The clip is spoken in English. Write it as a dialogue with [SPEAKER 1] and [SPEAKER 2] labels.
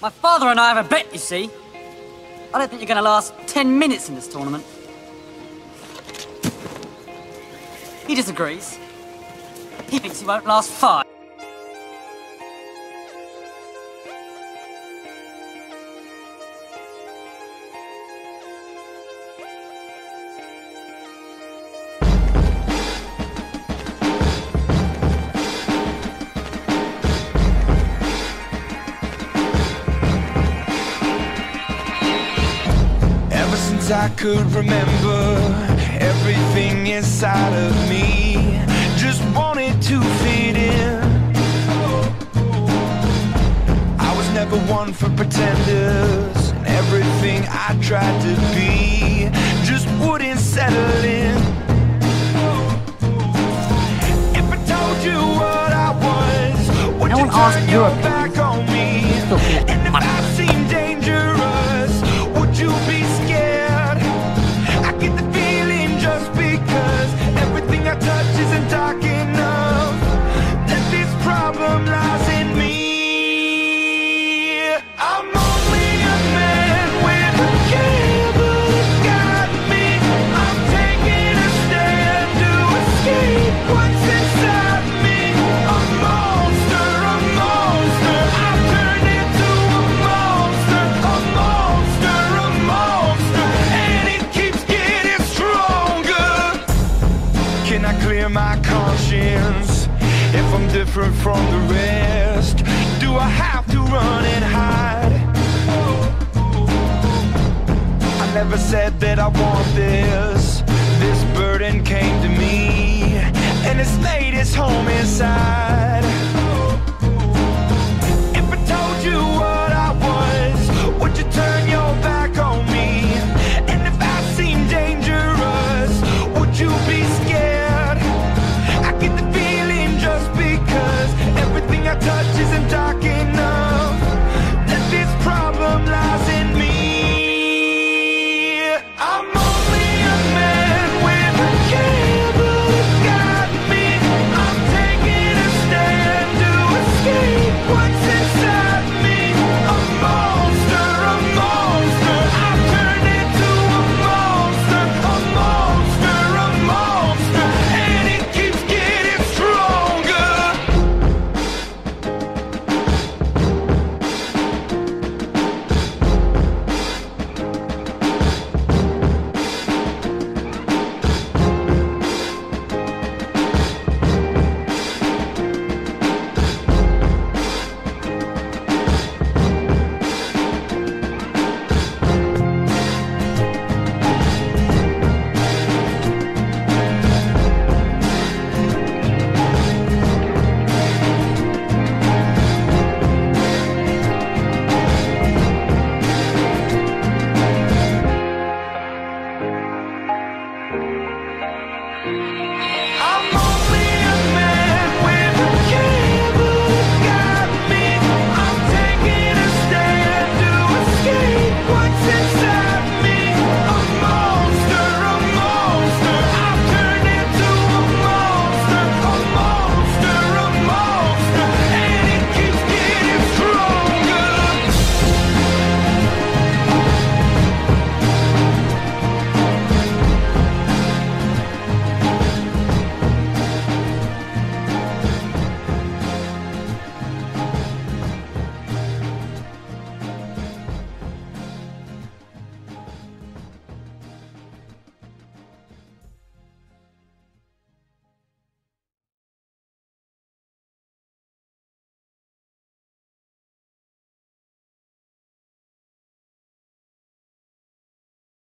[SPEAKER 1] My father and I have a bet, you see. I don't think you're going to last 10 minutes in this tournament. He disagrees. He thinks he won't last 5.
[SPEAKER 2] I could remember, everything inside of me just wanted to fit in. I was never one for pretenders, and everything I tried to be just wouldn't settle in. If I told you what I was, would you turn your back on me? And if I seemed dangerous, would you be scared? Get the feeling just because everything I touch isn't dark enough, that this problem lies in me. I'm only a man with a cable that got me. I'm taking a stand to escape what's inside me. A monster, I've turned into a monster, a monster, a monster, and it keeps getting stronger. Can I clear my conscience if I'm different from the rest? Do I have to run and hide? I never said that I want this. This burden came to me, and it's made its home inside.